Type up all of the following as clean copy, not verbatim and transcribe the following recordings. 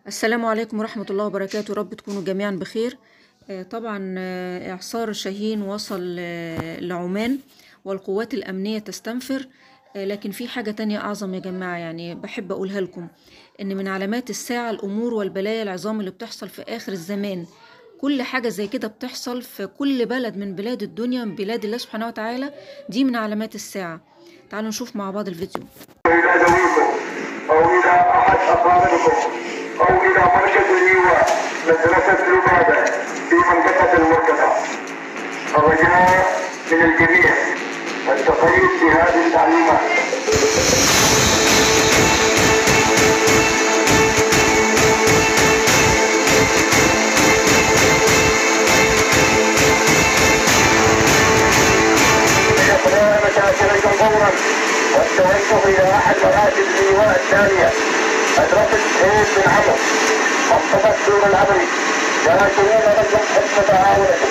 السلام عليكم ورحمة الله وبركاته. رب تكونوا جميعا بخير. طبعا إعصار شاهين وصل لعمان والقوات الأمنية تستنفر. لكن في حاجة تانية أعظم يا جماعة، يعني بحب أقولها لكم إن من علامات الساعة الأمور والبلايا العظام اللي بتحصل في آخر الزمان. كل حاجة زي كده بتحصل في كل بلد من بلاد الدنيا، من بلاد الله سبحانه وتعالى، دي من علامات الساعة. تعالوا نشوف مع بعض الفيديو. إلى ذويكم أو إلى أحد أقاربكم أو إلى مركز الإيواء مدرسة لبابة في منطقة المرتفع. الرجاء من الجميع التقييد بهذه التعليمات. إقناع مشاكلكم فورا والتوجه إلى أحد مراكز الإيواء الثانية مدرسة سعيد بن عمرو منطقة سور العمري. شاكرين لكم حسن تعاونكم.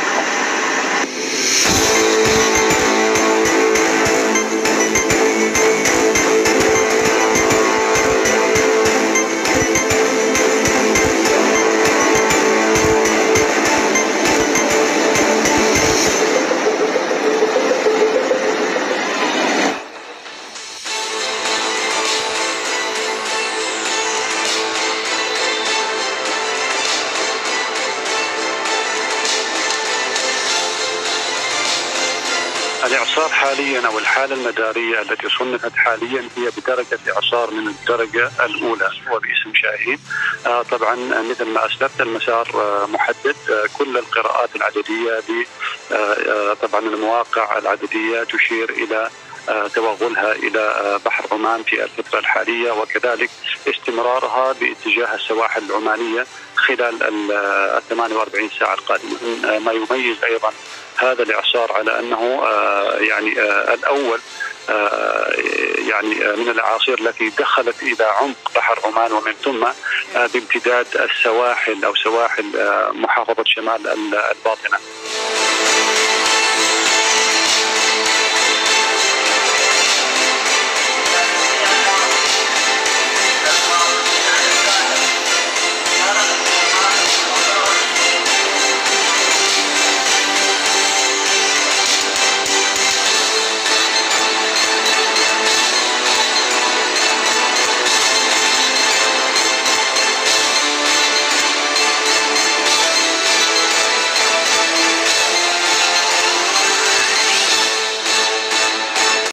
الإعصار حاليا أو الحالة المدارية التي صنفت حاليا هي بدرجة إعصار من الدرجة الأولى وباسم شاهين. طبعا مثل ما أسلفت المسار محدد. كل القراءات العددية طبعا المواقع العددية تشير إلى توغلها إلى بحر عمان في الفترة الحالية، وكذلك استمرارها باتجاه السواحل العمانية خلال 48 ساعة القادمة. ما يميز أيضا هذا الإعصار على أنه الأول من الأعاصير التي دخلت إلى عمق بحر عمان، ومن ثم بامتداد السواحل أو سواحل محافظة شمال الباطنة.